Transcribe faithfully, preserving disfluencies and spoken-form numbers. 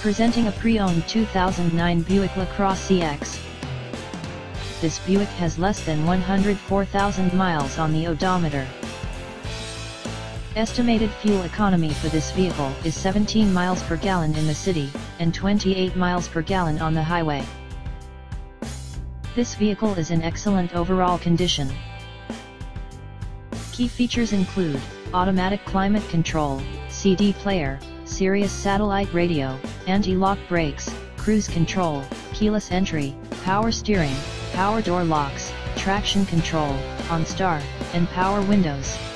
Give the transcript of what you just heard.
Presenting a pre-owned two thousand nine Buick Lacrosse C X. This Buick has less than one hundred four thousand miles on the odometer. Estimated fuel economy for this vehicle is seventeen miles per gallon in the city, and twenty-eight miles per gallon on the highway. This vehicle is in excellent overall condition. Key features include automatic climate control, C D player, Sirius satellite radio, anti-lock brakes, cruise control, keyless entry, power steering, power door locks, traction control, OnStar, and power windows.